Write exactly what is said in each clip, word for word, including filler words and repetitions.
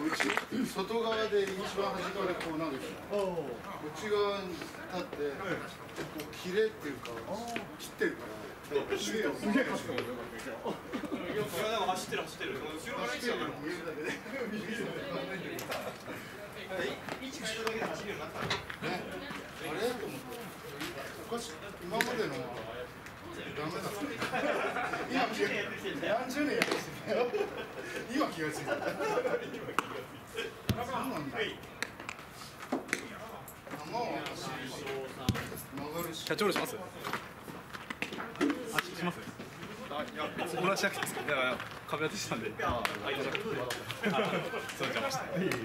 外側で一番端からこうなんですよ。こっち側に立って、こう切れっていうか切ってるから。すげえ走ってる走ってる走ってる。後ろから来てるから。見えるだけで。位置が一緒だけで走るようになったの。ね。あれと思って。おかしい。今までのはダメだった。今気が何十年やってきたよ。今気がついた。そうなんだ。 キャッチボールします？あ、します？あ、いや、別に同じだけですけど、いや、壁当てしたんで。あ、あ、いや、そう邪魔した。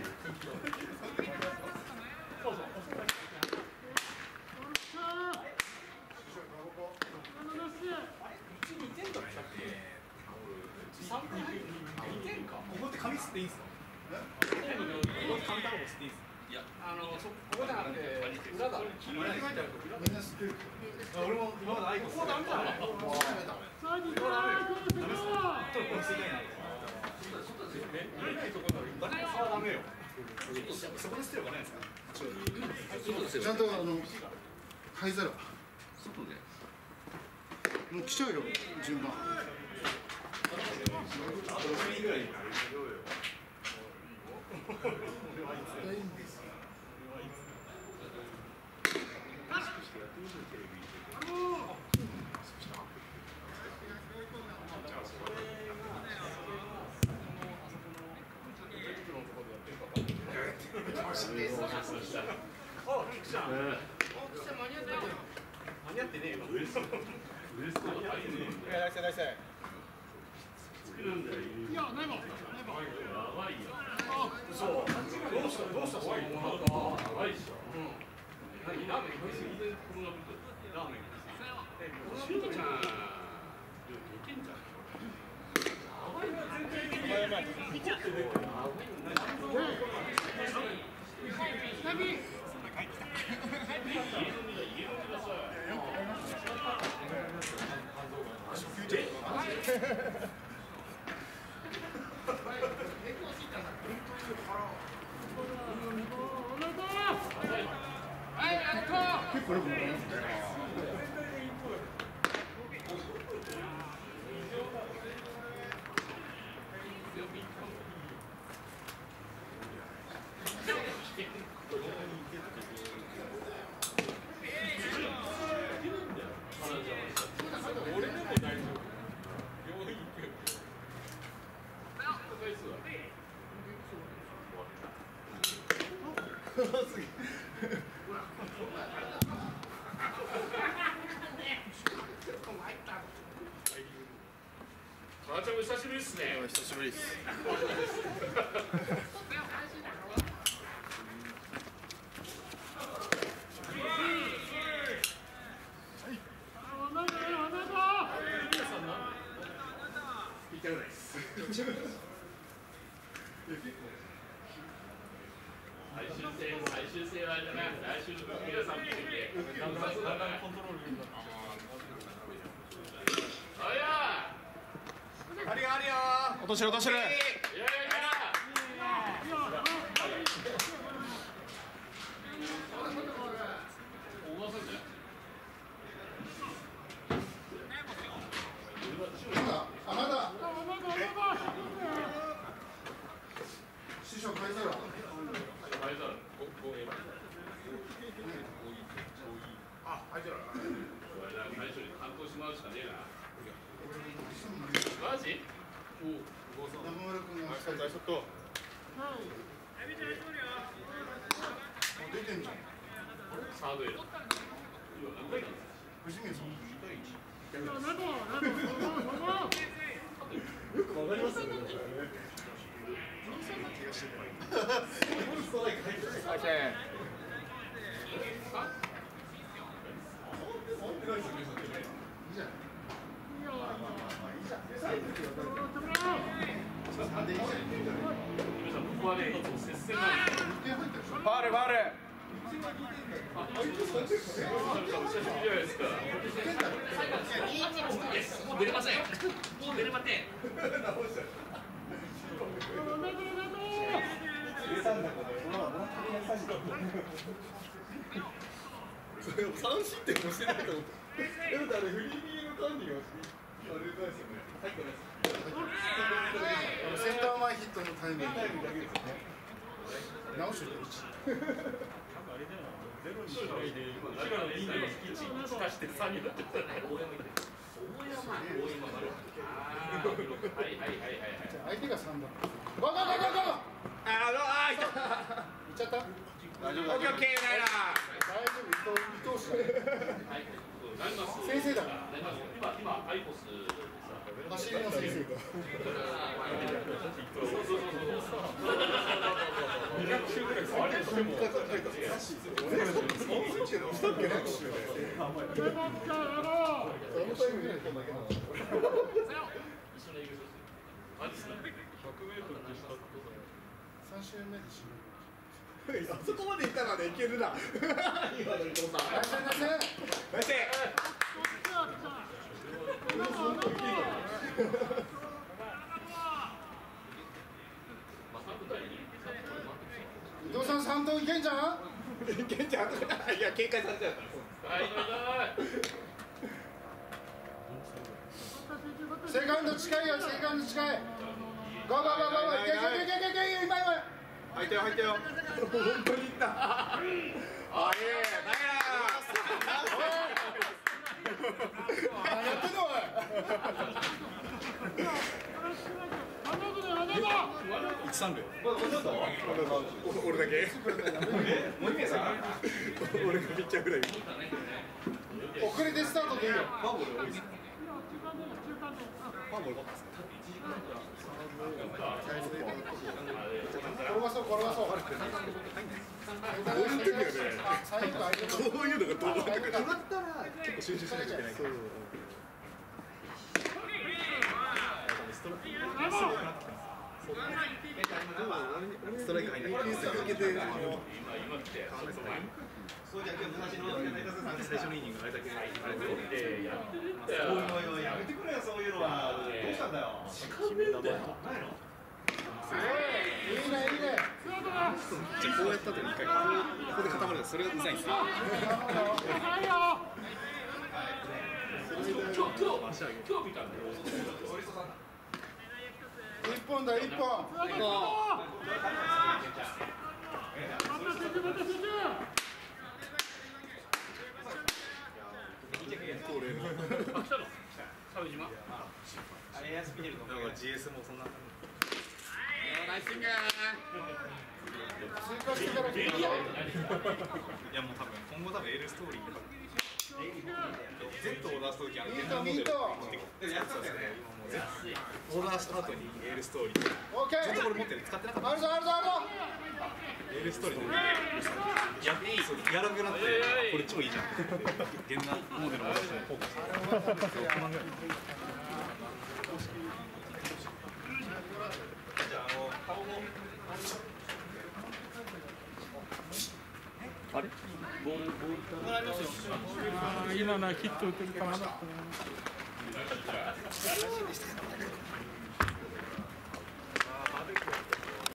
ここって紙吸っていいんすか？ここって紙タバコ吸っていいんすか？いや、あの、そここじゃなくて裏だ。みんな吸ってる。俺も今までアイコス。ここダメだね。もうダメだ。ダメですか？ダメですか？ちょっとこれ吸いたいな。見えないところだ。誰もダメよ。そこで吸ってるわけないですか？ ちゃんとあの灰皿。外で。もう来ちゃうよ順番。 間に合ってねえよ。ウエスト。ウエストが入るね。いや、大体大体。いや、ないもん。やばいよ。そう。どうした、どうした、怖い。やばいっしょ。うん。何、ラーメン食いすぎて、このラーメン。しゅうちゃん。いけんじゃん。やばいな、全然。やばい。見ちゃってる。何。 結構よくわかりますね。 俺でも大丈夫。母ちゃんも久しぶりですね。 久しぶりです。 最終戦、最終戦はじゃない、来週の皆さん見てて、だんだんだんだんコントロールになって。あや。 ありがありよ。 落としてる落としてる。 いやいやいや。おばさんじゃない。 あ、まだ。師匠灰皿。 灰皿。ここへ。 あ、灰皿。 最初に担当しまうしかねえな。マジ？おお、 中村君が。 大ショット。 出てんじゃん。 サードへ。 藤宮さん。 よくわかりますよね。 ファールファール。 もう出れません。もう出れません。 それを三失点もしてないと思って。でもあれフリービーの管理があれですよね。入ってないです。 センター前ヒットのタイミングだけですね。直してるいち。ゼロにしないで、後ろのにでいち足してさんになってたね。相手がさんだ。ゴーゴーゴーゴーゴー。 ああ、ああ、いった。 いっちゃった。 大丈夫、オッケーオッケー、ないな。 大丈夫、伊藤氏だ。先生だから。今、今、アイコス。走りの先生が。にひゃく周ぐらい触れると思う。さん周目で死ぬ。 あそこまで行ったらね、いけるな。今の伊藤さん。 ナイスナイス。 ナイス。 伊藤さん三投いけんじゃん。 いけんじゃん。いや、警戒されちゃうから。 セカンド近いよ、セカンド近い。ゴーゴーゴーゴー。いけいけいけいけいけ、今今。 入ってよ、入ってよ。本当にいった。あ、いい。ナイ何やってんのおい。 一三秒。 俺だけ。もう一回さ。俺がピッチャーぐらい。 遅れてスタートでいいよ。 ファーボール多いです。ファーボールばっかです。 転がそう転がそう。 こういう時はね、こういうのがどうなってくるか。決まったら結構集中しないといけないから。ストライク入んない。続けて最初のイニングあれだけあれで。おいおいおいやめてくれよそういうのは。どうしたんだよ。決めんだよ。ないの？ いいねいいね。 じゃあこうやった後に一回ここで固まる。それがうざいんですよ。 一本だ一本。 ジーエス もそんな。 ナイスイング。 追加してから。 いやもう多分今後多分エールストーリーとか Z を出すときはミートミート。 オーダーした後にエールストーリー。 オッケー。 ずっとこれ持ってる使ってなかった。 あるぞあるぞあるぞ。 エールストーリーのややらなくなってこれ超いいじゃん。現代モデルも出して効果してる。 あれ？ボールボールありますよ。今なヒット打てるかな。